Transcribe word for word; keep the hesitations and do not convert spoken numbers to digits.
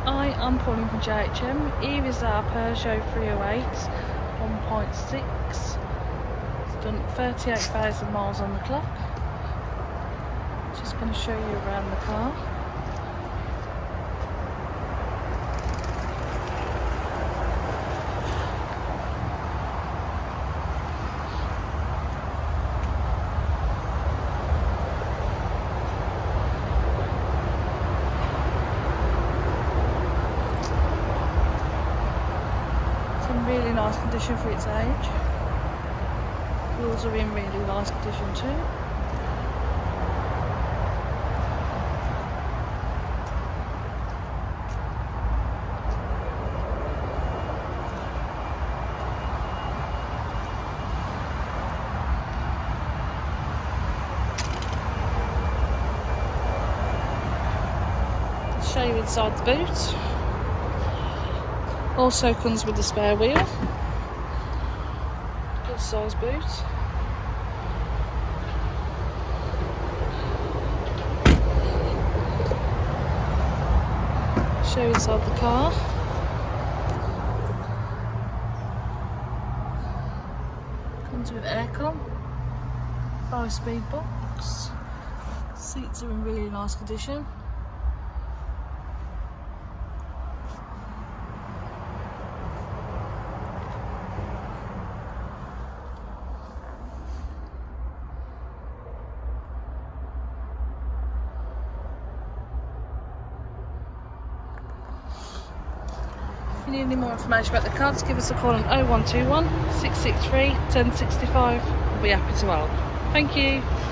Hi, I'm calling from J H M. Here is our Peugeot three oh eight one point six. It's done thirty-eight thousand miles on the clock. Just going to show you around the car. In really nice condition for its age. Wheels are in really nice condition too. I'll show you inside the boot. Also comes with a spare wheel, good size boot. Show you inside the car. Comes with aircon, five speed box, seats are in really nice condition. If you need any more information about the car, just give us a call on oh one two one, six six three, one oh six five. We'll be happy to help. Thank you.